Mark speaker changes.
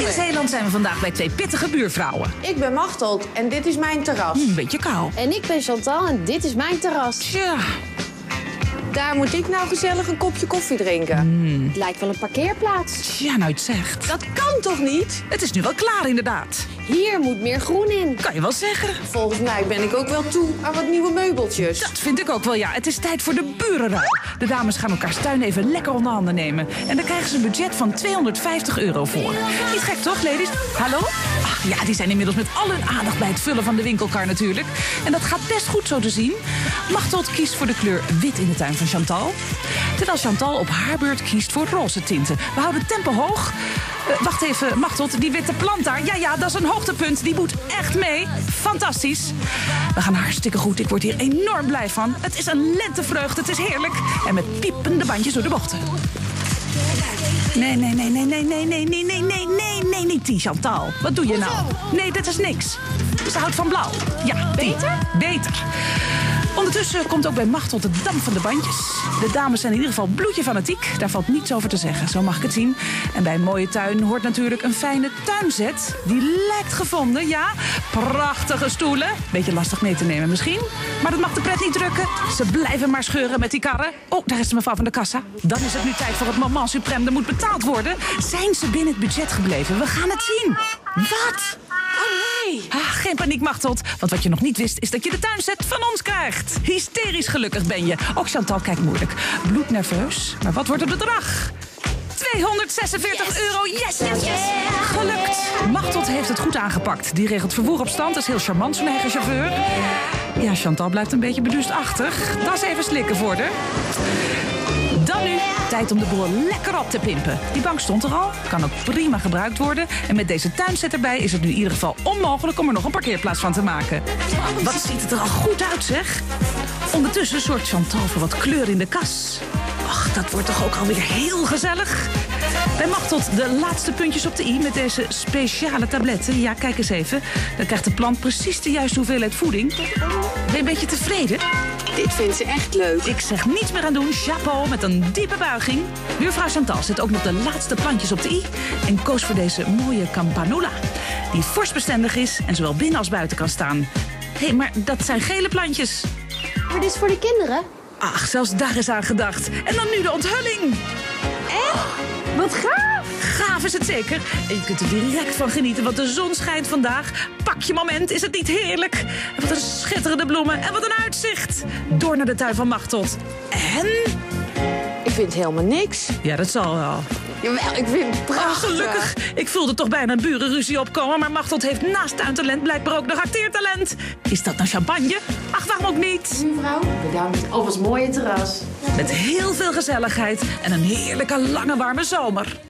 Speaker 1: In Zeeland zijn we vandaag bij twee pittige buurvrouwen.
Speaker 2: Ik ben Machteld en dit is mijn terras.
Speaker 1: Een beetje kaal.
Speaker 3: En ik ben Chantal en dit is mijn terras.
Speaker 1: Tja.
Speaker 2: Daar moet ik nou gezellig een kopje koffie drinken.
Speaker 3: Het lijkt wel een parkeerplaats.
Speaker 1: Tja, nou je het zegt.
Speaker 2: Dat kan toch niet?
Speaker 1: Het is nu wel klaar inderdaad.
Speaker 3: Hier moet meer groen in.
Speaker 1: Kan je wel zeggen.
Speaker 2: Volgens mij ben ik ook wel toe aan wat nieuwe meubeltjes.
Speaker 1: Dat vind ik ook wel, ja. Het is tijd voor de burenruil. De dames gaan elkaars tuin even lekker onder handen nemen. En daar krijgen ze een budget van €250 voor. Niet gek toch, ladies? Hallo? Ach ja, die zijn inmiddels met al hun aandacht bij het vullen van de winkelkar natuurlijk. En dat gaat best goed zo te zien. Machteld kiest voor de kleur wit in de tuin van Chantal. Terwijl Chantal op haar beurt kiest voor roze tinten. We houden het tempo hoog. Wacht even, Machteld, die witte plant daar. Ja, dat is een hoogtepunt. Die moet echt mee. Fantastisch. We gaan hartstikke goed. Ik word hier enorm blij van. Het is een lentevreugde. Het is heerlijk. En met piepende bandjes door de bochten. Nee, niet die, Chantal. Wat doe je nou? Nee, dit is niks. Ze houdt van blauw. Ja,
Speaker 3: Beter?
Speaker 1: Beter. Ondertussen komt ook bij Machteld de damp van de bandjes. De dames zijn in ieder geval bloedje fanatiek. Daar valt niets over te zeggen, zo mag ik het zien. En bij een mooie tuin hoort natuurlijk een fijne tuinzet. Die lijkt gevonden, ja. Prachtige stoelen. Beetje lastig mee te nemen misschien. Maar dat mag de pret niet drukken. Ze blijven maar scheuren met die karren. Oh, daar is de mevrouw van de kassa. Dan is het nu tijd voor het moment suprême. Er moet betaald worden. Zijn ze binnen het budget gebleven? We gaan het zien. Wat? Oh nee. Geen paniek, Machteld. Want wat je nog niet wist, is dat je de tuinset van ons krijgt. Hysterisch gelukkig ben je. Ook Chantal kijkt moeilijk. Bloednerveus. Maar wat wordt het bedrag? €246. Yes. Gelukt. Machteld heeft het goed aangepakt. Die regelt vervoer op stand. Dat is heel charmant, zo'n eigen chauffeur. Ja, Chantal blijft een beetje beduust achter. Dat is even slikken voor haar. Dan nu, tijd om de boel lekker op te pimpen. Die bank stond er al, kan ook prima gebruikt worden. En met deze tuinset erbij is het nu in ieder geval onmogelijk om er nog een parkeerplaats van te maken. Wat ziet het er al goed uit, zeg. Ondertussen zorgt Chantal voor wat kleur in de kas. Ach, dat wordt toch ook alweer heel gezellig. Bij Machteld de laatste puntjes op de i met deze speciale tabletten. Ja, kijk eens even. Dan krijgt de plant precies de juiste hoeveelheid voeding. Ben je een beetje tevreden?
Speaker 2: Dit vindt ze echt leuk.
Speaker 1: Ik zeg niets meer aan doen. Chapeau met een diepe buiging. Buurvrouw Chantal zet ook nog de laatste plantjes op de i. En koos voor deze mooie campanula. Die vorstbestendig is en zowel binnen als buiten kan staan. Hé, maar dat zijn gele plantjes.
Speaker 3: Maar dit is voor de kinderen.
Speaker 1: Ach, zelfs daar is aan gedacht. En dan nu de onthulling.
Speaker 3: Echt? Wat gaaf!
Speaker 1: Gaaf is het zeker. En je kunt er direct van genieten, want de zon schijnt vandaag. Pak je moment, is het niet heerlijk? En wat een schitterende bloemen en wat een uitzicht. Door naar de tuin van Machteld. En?
Speaker 2: Ik vind helemaal niks.
Speaker 1: Ja, dat zal wel.
Speaker 2: Jawel, ik vind het prachtig.
Speaker 1: Gelukkig. Ik voelde toch bijna een burenruzie opkomen. Maar Machteld heeft naast tuintalent blijkbaar ook nog acteertalent. Is dat nou champagne? Ach, waarom ook niet?
Speaker 2: Mevrouw, bedankt. Op ons mooie terras.
Speaker 1: Met heel veel gezelligheid en een heerlijke lange warme zomer.